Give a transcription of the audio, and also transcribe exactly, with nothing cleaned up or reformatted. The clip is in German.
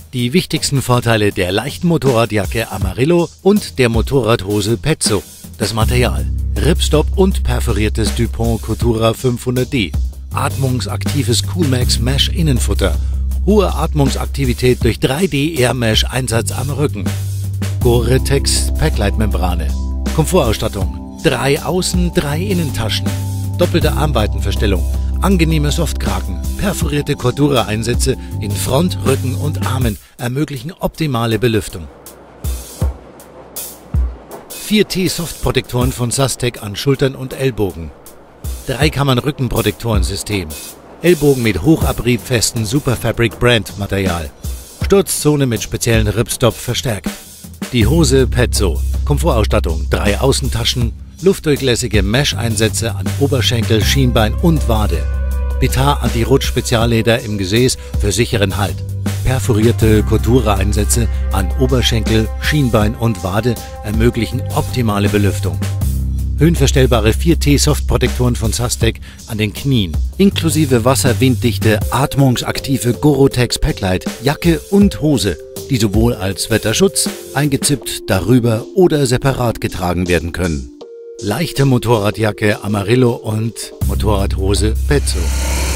Die wichtigsten Vorteile der leichten Motorradjacke Amarillo und der Motorradhose Pezzo. Das Material: Ripstop und perforiertes Dupont Coutura fünfhundert D. Atmungsaktives Coolmax Mesh Innenfutter. Hohe Atmungsaktivität durch drei D Air Mesh Einsatz am Rücken. Gore-Tex Packlight-Membrane. Komfortausstattung: drei Außen-, drei Innentaschen. Doppelte Armweitenverstellung. Angenehme Softkragen. Perforierte Cordura-Einsätze in Front, Rücken und Armen ermöglichen optimale Belüftung. vier T Softprotektoren von Sastec an Schultern und Ellbogen. Dreikammern Rückenprotektorensystem. Ellbogen mit hochabriebfesten Superfabric Brand Material. Sturzzone mit speziellen Ripstop verstärkt. Die Hose Pezzo. Komfortausstattung: drei Außentaschen. Luftdurchlässige Mesh-Einsätze an Oberschenkel, Schienbein und Wade. Bitar Anti-Rutsch-Spezialleder im Gesäß für sicheren Halt. Perforierte Cordura-Einsätze an Oberschenkel, Schienbein und Wade ermöglichen optimale Belüftung. Höhenverstellbare vier T Softprotektoren von Sastec an den Knien, inklusive wasserwinddichte, atmungsaktive Gore-Tex Packlight, Jacke und Hose, die sowohl als Wetterschutz, eingezippt, darüber oder separat getragen werden können. Leichte Motorradjacke Amarillo und Motorradhose Pezzo.